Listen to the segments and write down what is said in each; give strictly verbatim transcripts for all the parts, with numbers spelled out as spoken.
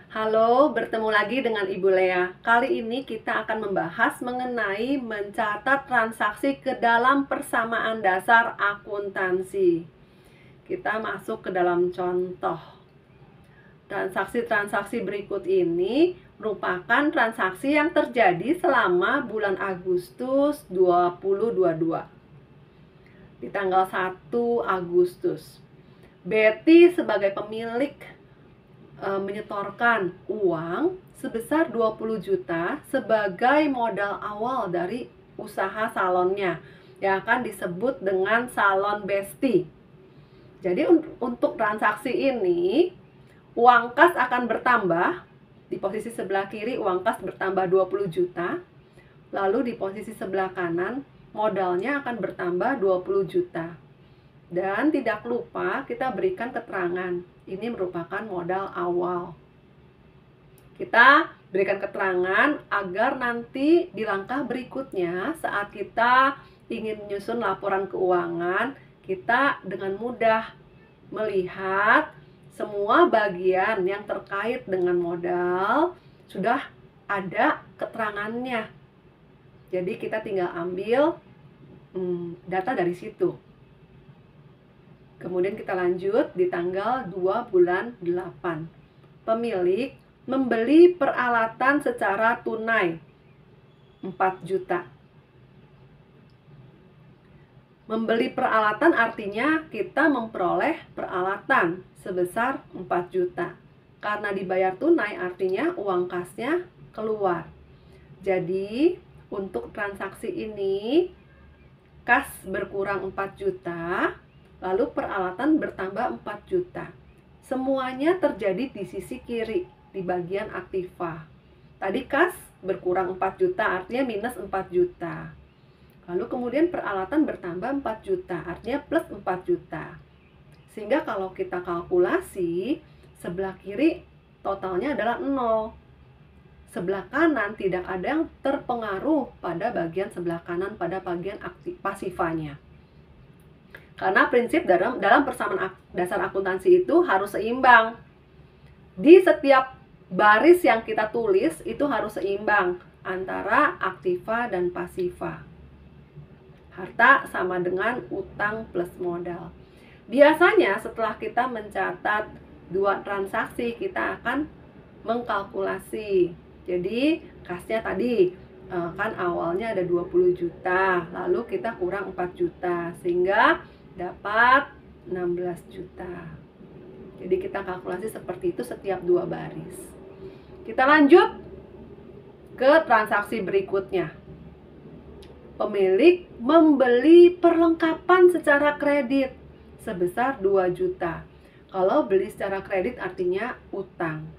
Halo, bertemu lagi dengan Ibu Lea. Kali ini kita akan membahas mengenai mencatat transaksi ke dalam persamaan dasar akuntansi. Kita masuk ke dalam contoh. Transaksi-transaksi berikut ini merupakan transaksi yang terjadi selama bulan Agustus dua ribu dua puluh dua. Di tanggal satu Agustus, Betty sebagai pemilik menyetorkan uang sebesar dua puluh juta sebagai modal awal dari usaha salonnya yang akan disebut dengan salon Besti. Jadi untuk transaksi ini uang kas akan bertambah. Di posisi sebelah kiri uang kas bertambah dua puluh juta. Lalu di posisi sebelah kanan modalnya akan bertambah dua puluh juta. Dan tidak lupa kita berikan keterangan. Ini merupakan modal awal. Kita berikan keterangan agar nanti di langkah berikutnya saat kita ingin menyusun laporan keuangan, kita dengan mudah melihat semua bagian yang terkait dengan modal sudah ada keterangannya. Jadi kita tinggal ambil hmm, data dari situ. Kemudian kita lanjut di tanggal dua bulan delapan. Pemilik membeli peralatan secara tunai empat juta. Membeli peralatan artinya kita memperoleh peralatan sebesar empat juta. Karena dibayar tunai artinya uang kasnya keluar. Jadi untuk transaksi ini kas berkurang empat juta. Lalu peralatan bertambah empat juta. Semuanya terjadi di sisi kiri, di bagian aktiva. Tadi kas berkurang empat juta, artinya minus empat juta. Lalu kemudian peralatan bertambah empat juta, artinya plus empat juta. Sehingga kalau kita kalkulasi, sebelah kiri totalnya adalah nol. Sebelah kanan tidak ada yang terpengaruh pada bagian sebelah kanan, pada bagian aktif, pasifanya. Karena prinsip dalam, dalam persamaan dasar akuntansi itu harus seimbang. Di setiap baris yang kita tulis itu harus seimbang antara aktiva dan pasiva. Harta sama dengan utang plus modal. Biasanya setelah kita mencatat dua transaksi, kita akan mengkalkulasi. Jadi kasnya tadi kan awalnya ada dua puluh juta, lalu kita kurang empat juta, sehingga dapat enam belas juta. Jadi kita kalkulasi seperti itu setiap dua baris. Kita lanjut ke transaksi berikutnya. Pemilik membeli perlengkapan secara kredit sebesar dua juta. Kalau beli secara kredit artinya utang.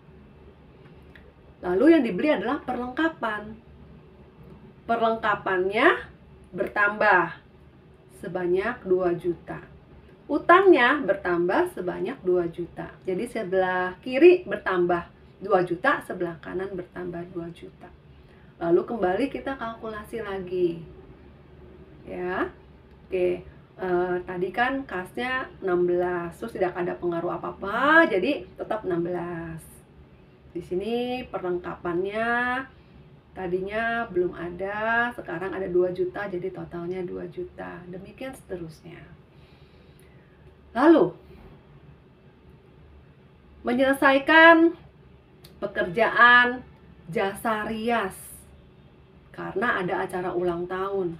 Lalu yang dibeli adalah perlengkapan. Perlengkapannya bertambah sebanyak dua juta. Utangnya bertambah sebanyak dua juta. Jadi sebelah kiri bertambah dua juta, sebelah kanan bertambah dua juta. Lalu kembali kita kalkulasi lagi. Ya. Oke, eh, tadi kan kasnya enam belas, terus tidak ada pengaruh apa-apa, jadi tetap enam belas. Di sini perlengkapannya tadinya belum ada, sekarang ada dua juta, jadi totalnya dua juta. Demikian seterusnya. Lalu, menyelesaikan pekerjaan jasa rias karena ada acara ulang tahun.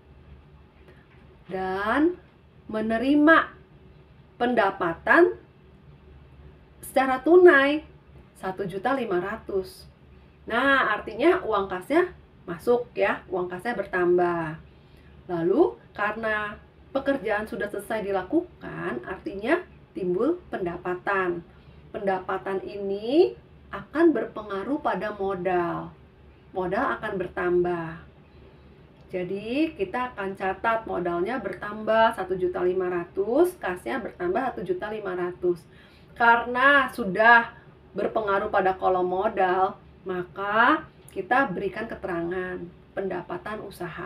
Dan menerima pendapatan secara tunai satu juta lima ratus ribu. Nah, artinya uang kasnya masuk ya, uang kasnya bertambah. Lalu karena pekerjaan sudah selesai dilakukan, artinya timbul pendapatan. Pendapatan ini akan berpengaruh pada modal. Modal akan bertambah. Jadi kita akan catat modalnya bertambah satu juta lima ratus ribu, kasnya bertambah satu juta lima ratus ribu. Karena sudah berpengaruh pada kolom modal, maka kita berikan keterangan pendapatan usaha.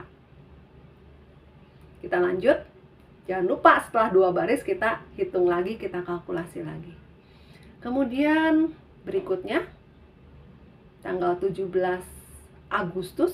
Kita lanjut. Jangan lupa setelah dua baris kita hitung lagi, kita kalkulasi lagi. Kemudian berikutnya, tanggal tujuh belas Agustus,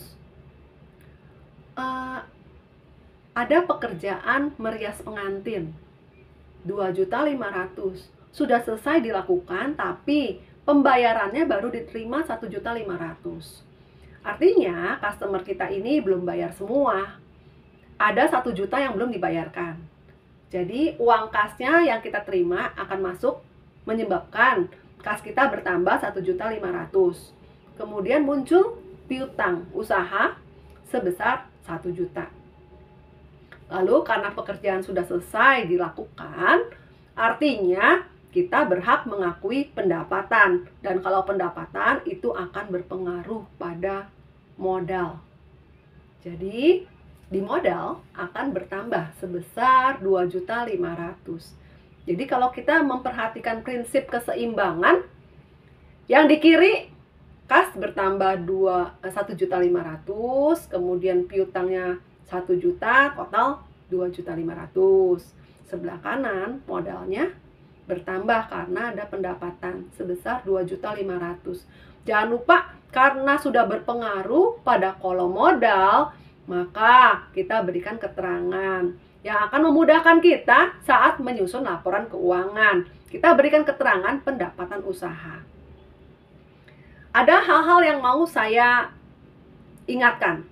uh, ada pekerjaan merias pengantin dua juta lima ratus ribu. Sudah selesai dilakukan, tapi pembayarannya baru diterima satu juta lima ratus ribu. Artinya customer kita ini belum bayar semua. Ada satu juta yang belum dibayarkan. Jadi uang kasnya yang kita terima akan masuk, menyebabkan kas kita bertambah satu juta lima ratus ribu. Kemudian muncul piutang usaha sebesar satu juta. Lalu karena pekerjaan sudah selesai dilakukan, artinya kita berhak mengakui pendapatan. Dan kalau pendapatan itu akan berpengaruh pada modal. Jadi di modal akan bertambah sebesar dua juta lima ratus ribu. Jadi kalau kita memperhatikan prinsip keseimbangan, yang di kiri kas bertambah satu juta lima ratus ribu, kemudian piutangnya satu juta, total dua juta lima ratus ribu. Sebelah kanan modalnya bertambah karena ada pendapatan sebesar dua juta lima ratus ribu. Jangan lupa, karena sudah berpengaruh pada kolom modal, maka kita berikan keterangan yang akan memudahkan kita saat menyusun laporan keuangan. Kita berikan keterangan pendapatan usaha. Ada hal-hal yang mau saya ingatkan.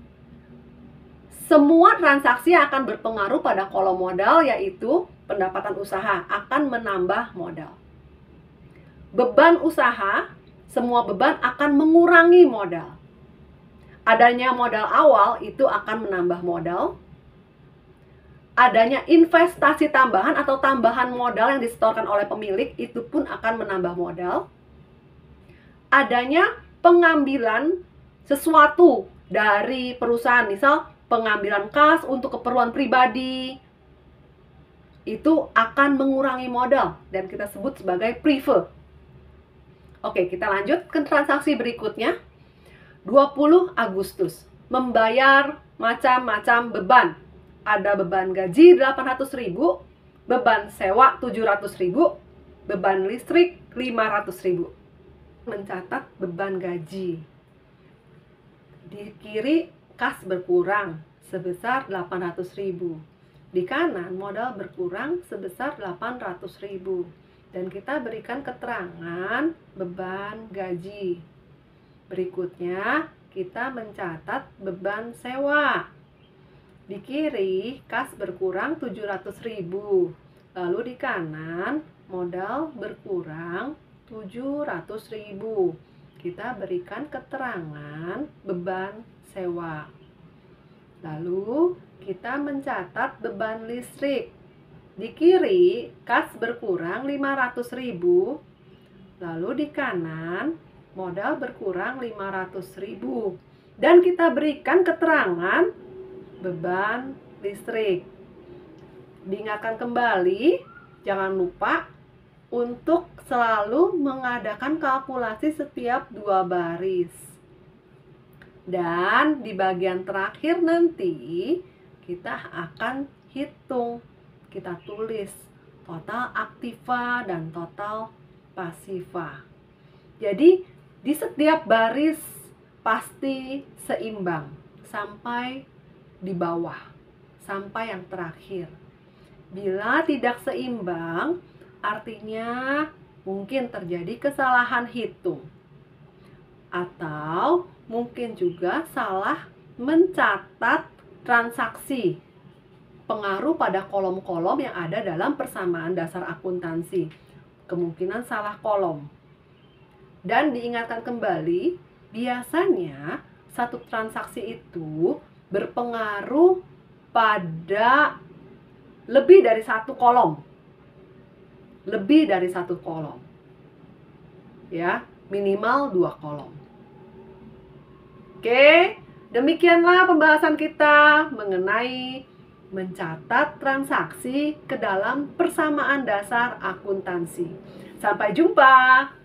Semua transaksi yang akan berpengaruh pada kolom modal, yaitu pendapatan usaha, akan menambah modal. Beban usaha, semua beban akan mengurangi modal. Adanya modal awal itu akan menambah modal. Adanya investasi tambahan atau tambahan modal yang disetorkan oleh pemilik itu pun akan menambah modal. Adanya pengambilan sesuatu dari perusahaan, misal pengambilan kas untuk keperluan pribadi, itu akan mengurangi modal dan kita sebut sebagai prefer. Oke, kita lanjut ke transaksi berikutnya. dua puluh Agustus, membayar macam-macam beban. Ada beban gaji delapan ratus ribu, beban sewa tujuh ratus ribu, beban listrik lima ratus ribu. Mencatat beban gaji. Di kiri kas berkurang sebesar delapan ratus ribu. Di kanan modal berkurang sebesar delapan ratus ribu. Dan kita berikan keterangan beban gaji. Berikutnya kita mencatat beban sewa. Di kiri kas berkurang tujuh ratus ribu. Lalu di kanan modal berkurang tujuh ratus ribu. Kita berikan keterangan beban sewa. Lalu kita mencatat beban listrik. Di kiri kas berkurang lima ratus ribu. Lalu di kanan modal berkurang lima ratus ribu. Dan kita berikan keterangan beban listrik. Diingatkan kembali, jangan lupa untuk selalu mengadakan kalkulasi setiap dua baris. Dan di bagian terakhir nanti kita akan hitung, kita tulis total aktiva dan total pasiva. Jadi di setiap baris pasti seimbang sampai di bawah, sampai yang terakhir. Bila tidak seimbang, artinya mungkin terjadi kesalahan hitung. Atau mungkin juga salah mencatat transaksi. Pengaruh pada kolom-kolom yang ada dalam persamaan dasar akuntansi. Kemungkinan salah kolom. Dan diingatkan kembali, biasanya satu transaksi itu berpengaruh pada lebih dari satu kolom. Lebih dari satu kolom. Ya, minimal dua kolom. Oke, demikianlah pembahasan kita mengenai mencatat transaksi ke dalam persamaan dasar akuntansi. Sampai jumpa.